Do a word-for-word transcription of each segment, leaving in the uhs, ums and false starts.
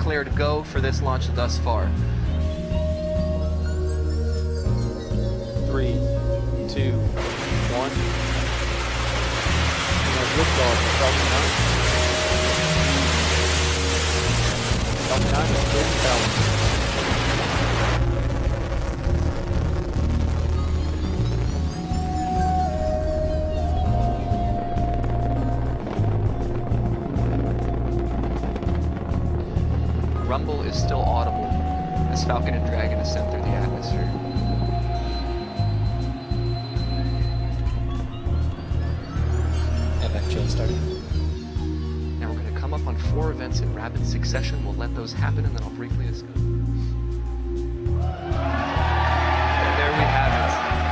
declared go for this launch thus far. Three, two, one. And liftoff of Falcon nine. Falcon nine is clear to balance. Rumble is still audible as Falcon and Dragon ascend through the atmosphere. F F chain started. Now we're going to come up on four events in rapid succession. We'll let those happen and then I'll briefly discuss. And there we have it.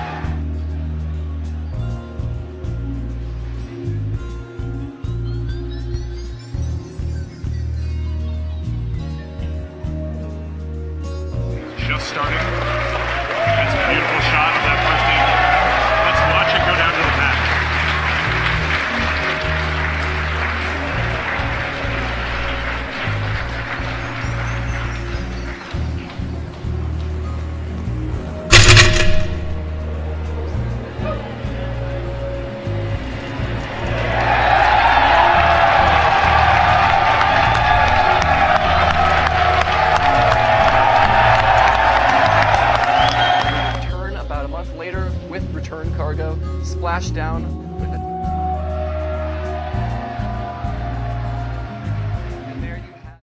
Just starting. That's a beautiful shot of that first engine. Let's watch it go down to the path. Later with return cargo, splash down